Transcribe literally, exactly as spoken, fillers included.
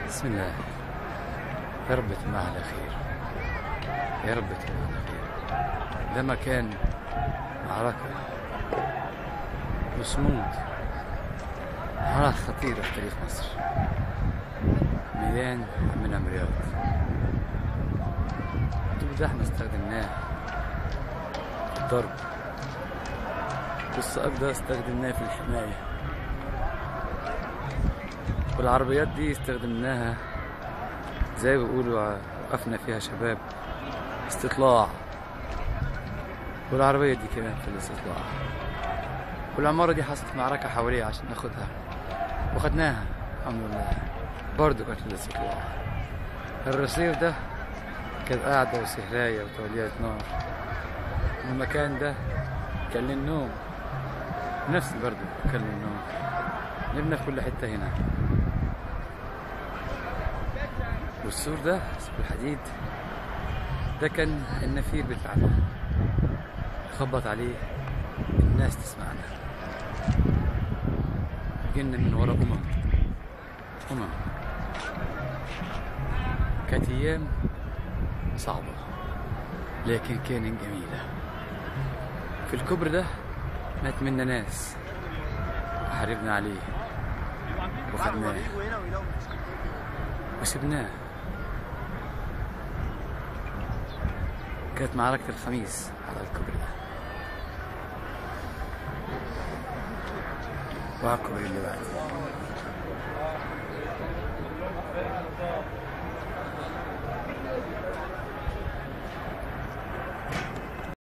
بسم الله. يا رب تتمها على خير، يا رب تتمها على خير. ده مكان معركة وصمود، معركة خطيرة في تاريخ مصر. ميدان من أمرياط. الطوب ده احنا استخدمناه في الضرب، والصقاب ده استخدمناه في الحماية، والعربيات دي استخدمناها زي ما بيقولوا وقفنا فيها شباب استطلاع، والعربية دي كمان في الاستطلاع، والعمارة دي حصلت معركة حواليها عشان ناخدها وخدناها الحمد لله، برضه كانت في الاستطلاع. الرصيف ده كانت قاعدة وسهراية وتوليات نار، والمكان ده كان للنوم، نفس برضه كان للنوم. نبنى في كل حتة هنا. والسور ده سور الحديد ده كان النفير بتاعنا، خبط عليه الناس تسمعنا. جينا من ورا أمم أمم كانت أيام صعبة لكن كانت جميلة. في الكبر ده مات منا ناس وحاربنا عليه وخدناه وسبناه. كانت معركة الخميس على الكوبري ده وعلى الكوبري اللي بعده.